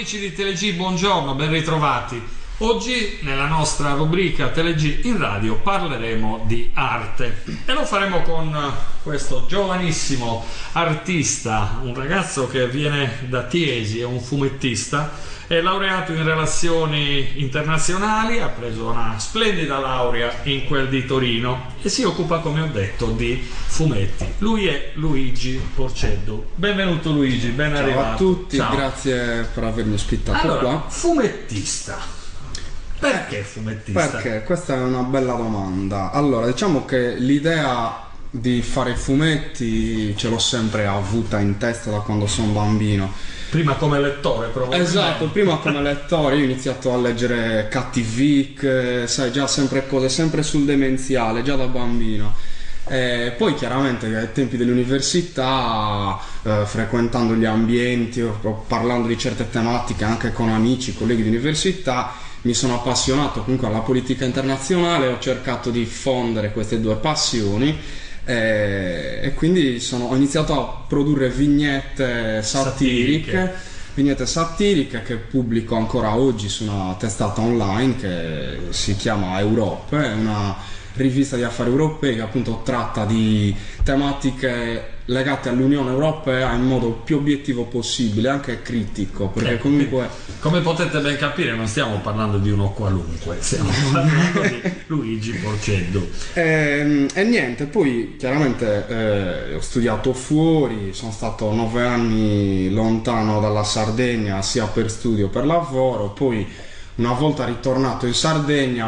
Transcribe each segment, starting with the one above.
amici di TeleG, buongiorno, ben ritrovati. Oggi nella nostra rubrica TeleG in radio parleremo di arte e lo faremo con questo giovanissimo artista, un ragazzo che viene da Tiesi, è un fumettista, è laureato in relazioni internazionali, ha preso una splendida laurea in quel di Torino e si occupa, come ho detto, di fumetti. Lui è Luigi Porceddu. Benvenuto Luigi, ben arrivato. Ciao a tutti, ciao. Grazie per avermi ospitato allora, qua. Fumettista. Perché fumettista? Perché? Questa è una bella domanda. Allora, diciamo che l'idea di fare fumetti ce l'ho sempre avuta in testa da quando sono bambino. Prima come lettore, probabilmente. Esatto, prima come lettore. Io ho iniziato a leggere Catty Vic, sai, già sempre cose, sempre sul demenziale, già da bambino. Poi chiaramente ai tempi dell'università, frequentando gli ambienti o parlando di certe tematiche anche con amici, colleghi di università, mi sono appassionato comunque alla politica internazionale, ho cercato di fondere queste due passioni e quindi ho iniziato a produrre vignette satiriche che pubblico ancora oggi su una testata online che si chiama Europe, è una rivista di affari europei che appunto tratta di tematiche legate all'Unione Europea in modo più obiettivo possibile, anche critico, perché comunque, come potete ben capire, non stiamo parlando di uno qualunque, stiamo parlando di Luigi Porceddu. E niente, poi chiaramente ho studiato fuori, sono stato 9 anni lontano dalla Sardegna sia per studio che per lavoro, poi una volta ritornato in Sardegna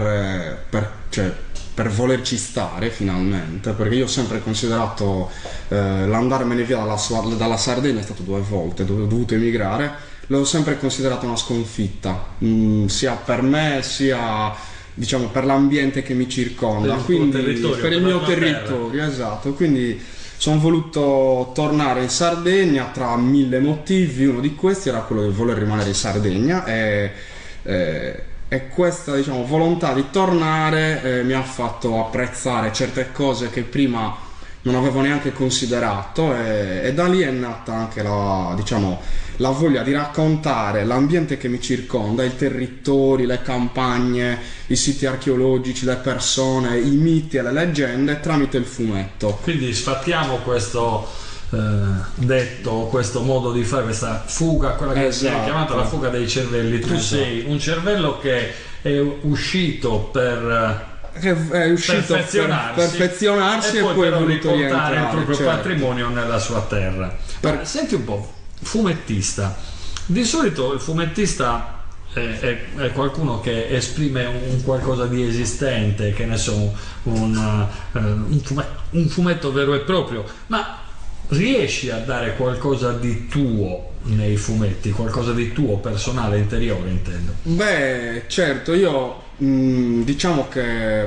per volerci stare finalmente, perché io ho sempre considerato l'andarmene via dalla Sardegna, è stato 2 volte, ho dovuto emigrare, l'ho sempre considerato una sconfitta, sia per me sia diciamo per l'ambiente che mi circonda, per il mio territorio, esatto, quindi sono voluto tornare in Sardegna tra 1000 motivi. Uno di questi era quello di voler rimanere in Sardegna e questa, diciamo, volontà di tornare mi ha fatto apprezzare certe cose che prima non avevo neanche considerato e da lì è nata anche la voglia di raccontare l'ambiente che mi circonda, i territori, le campagne, i siti archeologici, le persone, i miti e le leggende tramite il fumetto. Quindi sfattiamo questo detto, questo modo di fare, questa fuga, quella che si è chiamata la fuga dei cervelli. Tu sei un cervello che è uscito per perfezionarsi e poi è voluto riportare il proprio certo. patrimonio nella sua terra. Senti un po', fumettista. Di solito il fumettista è qualcuno che esprime un qualcosa di esistente, che ne so, un fumetto vero e proprio, ma riesci a dare qualcosa di tuo nei fumetti, qualcosa di tuo personale, interiore, intendo? Beh, certo, io diciamo che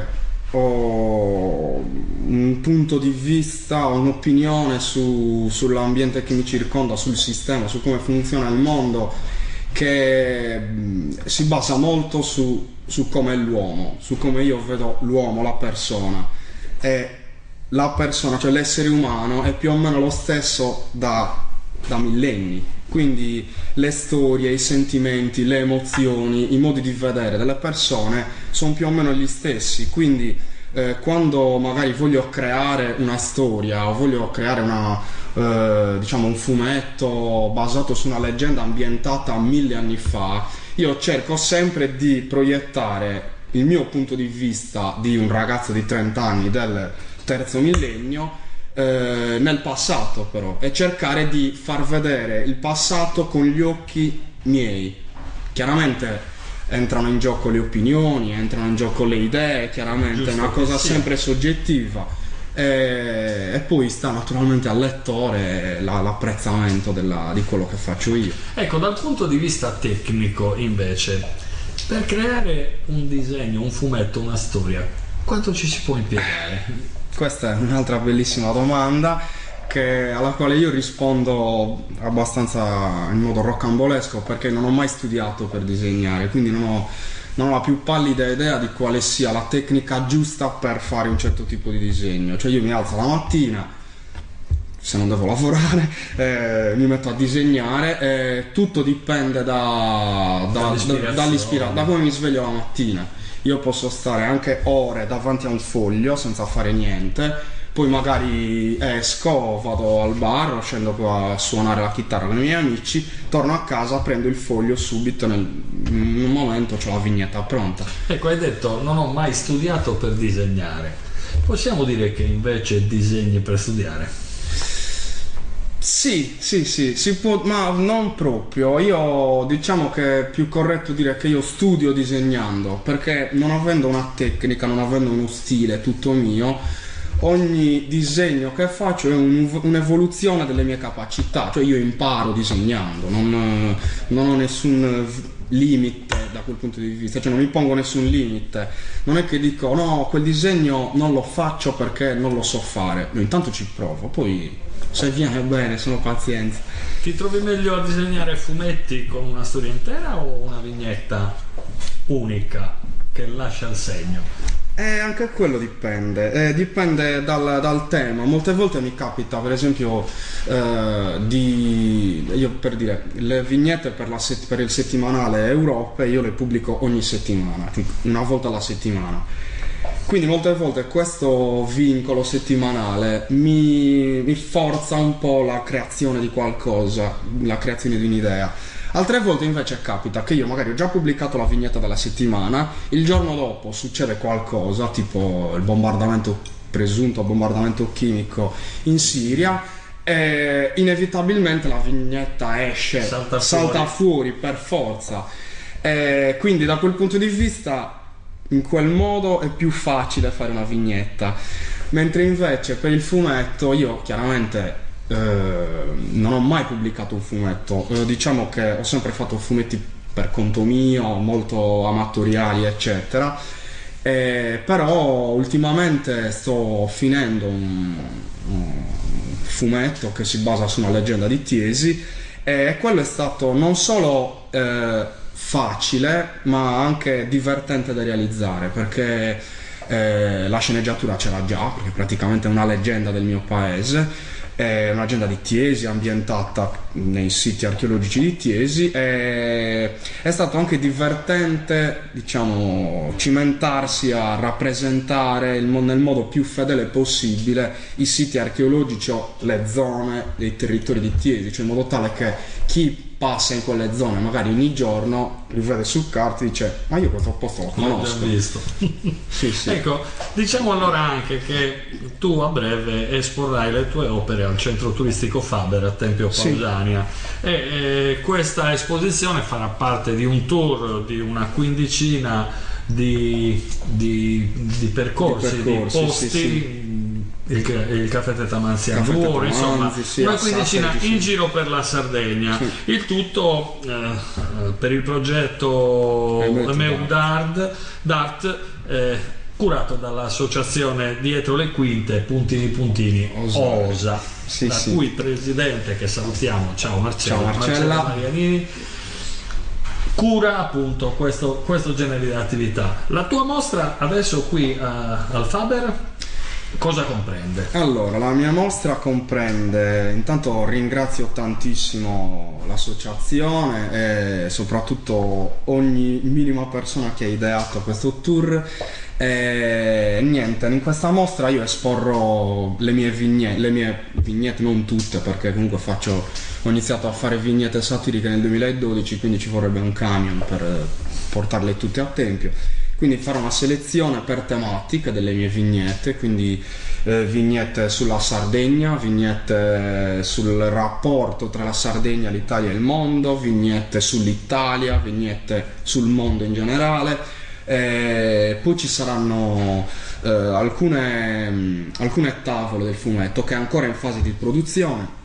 ho un punto di vista, un'opinione sull'ambiente che mi circonda, sul sistema, su come funziona il mondo, che si basa molto su come è l'uomo, su come io vedo l'uomo, la persona. E la persona, cioè l'essere umano, è più o meno lo stesso da millenni, quindi le storie, i sentimenti, le emozioni, i modi di vedere delle persone sono più o meno gli stessi, quindi quando magari voglio creare una storia o voglio creare diciamo un fumetto basato su una leggenda ambientata 1000 anni fa, io cerco sempre di proiettare il mio punto di vista di un ragazzo di 30 anni del terzo millennio nel passato, però, e cercare di far vedere il passato con gli occhi miei. Chiaramente entrano in gioco le opinioni, entrano in gioco le idee, chiaramente giusto, è una cosa sempre soggettiva e poi sta naturalmente al lettore l'apprezzamento di quello che faccio io. Ecco, dal punto di vista tecnico invece, per creare un disegno, un fumetto, una storia, quanto ci si può impiegare? Questa è un'altra bellissima domanda alla quale io rispondo abbastanza in modo rocambolesco, perché non ho mai studiato per disegnare, quindi non ho la più pallida idea di quale sia la tecnica giusta per fare un certo tipo di disegno. Cioè io mi alzo la mattina, se non devo lavorare, mi metto a disegnare, tutto dipende dall'ispirazione, da come mi sveglio la mattina. Io posso stare anche ore davanti a un foglio senza fare niente, poi magari esco, vado al bar, scendo qua a suonare la chitarra con i miei amici, torno a casa, prendo il foglio subito, in un momento c'ho la vignetta pronta. Ecco, hai detto non ho mai studiato per disegnare. Possiamo dire che invece disegni per studiare? Sì, si può, ma non proprio. Io diciamo che è più corretto dire che io studio disegnando, perché non avendo una tecnica, non avendo uno stile tutto mio, ogni disegno che faccio è un'evoluzione delle mie capacità, cioè io imparo disegnando, non ho nessun limite da quel punto di vista, cioè non mi pongo nessun limite, non è che dico no, quel disegno non lo faccio perché non lo so fare, io intanto ci provo, poi se viene bene sono pazienza. Ti trovi meglio a disegnare fumetti con una storia intera o una vignetta unica che lascia il segno? Anche quello dipende, dipende dal tema. Molte volte mi capita, per esempio, io per dire, le vignette per il settimanale Europe io le pubblico ogni settimana, una volta alla settimana. Quindi molte volte questo vincolo settimanale mi forza un po' la creazione di qualcosa, la creazione di un'idea. Altre volte invece capita che io magari ho già pubblicato la vignetta della settimana, il giorno dopo succede qualcosa, tipo il presunto bombardamento chimico in Siria, e inevitabilmente la vignetta esce, salta fuori per forza. Quindi da quel punto di vista, in quel modo è più facile fare una vignetta, mentre invece per il fumetto io chiaramente non ho mai pubblicato un fumetto, diciamo che ho sempre fatto fumetti per conto mio, molto amatoriali eccetera, però ultimamente sto finendo un fumetto che si basa su una leggenda di Tiesi, e quello è stato non solo facile ma anche divertente da realizzare, perché la sceneggiatura c'era già, perché praticamente è una leggenda del mio paese. È un'agenda di Tiesi ambientata nei siti archeologici di Tiesi, e è stato anche divertente, diciamo, cimentarsi a rappresentare nel modo più fedele possibile i siti archeologici o le zone dei territori di Tiesi, cioè in modo tale che chi passa in quelle zone magari ogni giorno li vede sul carta e dice ma io questo posto lo conosco. L'ho già visto. Sì. Ecco, diciamo allora anche che tu a breve esporrai le tue opere al centro turistico Faber a Tempio Pausania, e questa esposizione farà parte di un tour di una quindicina di percorsi, di posti. Il caffè Tetamanzia Duoro, insomma una quindicina in giro per la Sardegna, il tutto per il progetto Meu d'Art, curato dall'associazione Dietro le Quinte Puntini Osa, cui presidente, che salutiamo, ciao Marcella Marianini, cura appunto questo genere di attività. La tua mostra adesso qui al Faber cosa comprende? Allora, la mia mostra comprende, intanto ringrazio tantissimo l'associazione e soprattutto ogni minima persona che ha ideato questo tour. E niente, in questa mostra io esporrò le mie vignette, non tutte, perché comunque ho iniziato a fare vignette satiriche nel 2012, quindi ci vorrebbe un camion per portarle tutte a Tempio. Quindi farò una selezione per tematica delle mie vignette, quindi vignette sulla Sardegna, vignette sul rapporto tra la Sardegna, l'Italia e il mondo, vignette sull'Italia, vignette sul mondo in generale. Poi ci saranno alcune tavole del fumetto che è ancora in fase di produzione.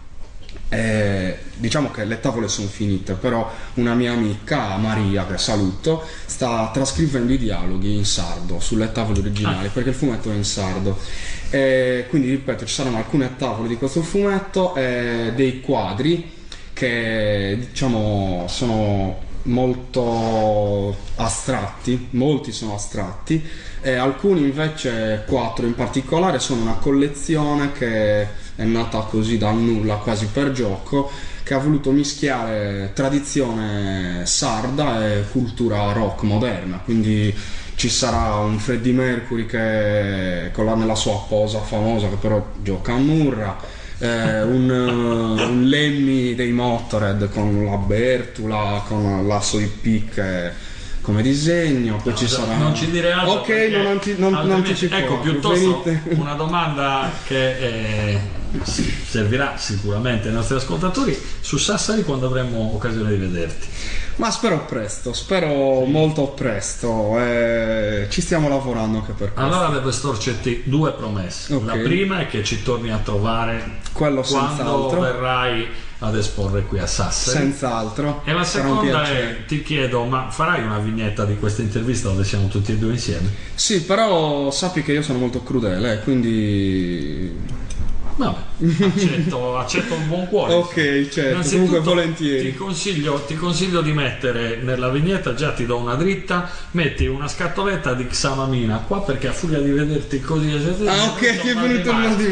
Diciamo che le tavole sono finite, però una mia amica Maria, che saluto, sta trascrivendo i dialoghi in sardo sulle tavole originali, perché il fumetto è in sardo. Quindi ripeto, ci saranno alcune tavole di questo fumetto, dei quadri che diciamo sono molto astratti, molti sono astratti, e alcuni invece, 4 in particolare, sono una collezione che è nata così dal nulla, quasi per gioco, che ha voluto mischiare tradizione sarda e cultura rock moderna, quindi ci sarà un Freddie Mercury che nella sua posa famosa, che però gioca a Murra, un Lemmy dei Motorhead con la Bertula, con l'asso di picche come disegno, poi ci sarà... Non ci dire altro, ok, non anticipo. Ecco, piuttosto una domanda che servirà sicuramente ai nostri ascoltatori: su Sassari quando avremo occasione di vederti? Ma spero presto, spero molto presto, ci stiamo lavorando anche per questo. Allora devo estorcerti due promesse. Okay. La prima è che ci torni a trovare quello quando senz'altro verrai ad esporre qui a Sassari. Senz'altro. E la seconda è, ti chiedo, ma farai una vignetta di questa intervista dove siamo tutti e due insieme? Sì, però sappi che io sono molto crudele, quindi... Vabbè, accetto il buon cuore. Ok, certo, comunque volentieri. Ti consiglio di mettere nella vignetta, già ti do una dritta, metti una scatoletta di Xamamina qua, perché a furia di vederti così... ok, che è venuto il mal di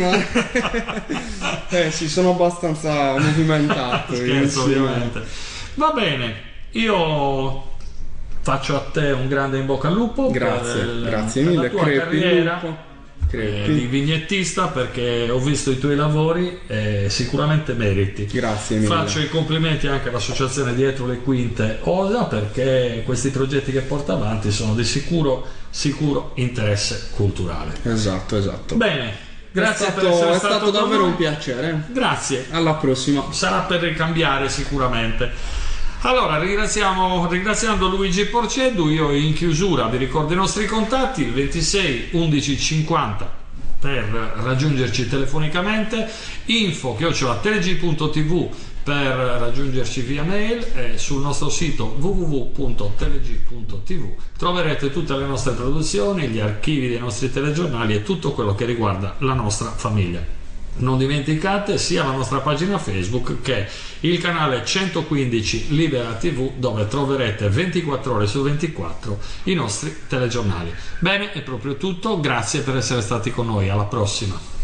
mare. Sì, sono abbastanza movimentato. Scherzo, ovviamente. Va bene, io faccio a te un grande in bocca al lupo. Grazie mille, per la tua carriera di vignettista, perché ho visto i tuoi lavori e sicuramente meriti. Grazie mille. Faccio i complimenti anche all'associazione Dietro le Quinte OSA, perché questi progetti che porta avanti sono di sicuro interesse culturale. Esatto. Bene, grazie per essere stato è stato davvero un piacere. Grazie. Alla prossima. Sarà per ricambiare sicuramente. Allora, ringraziando Luigi Porceddu, io in chiusura vi ricordo i nostri contatti: il 26 11 50 per raggiungerci telefonicamente, info@teleg.tv per raggiungerci via mail, e sul nostro sito www.teleg.tv troverete tutte le nostre produzioni, gli archivi dei nostri telegiornali e tutto quello che riguarda la nostra famiglia. Non dimenticate sia la nostra pagina Facebook che il canale 115 Libera TV, dove troverete 24 ore su 24 i nostri telegiornali. Bene, è proprio tutto, grazie per essere stati con noi, alla prossima.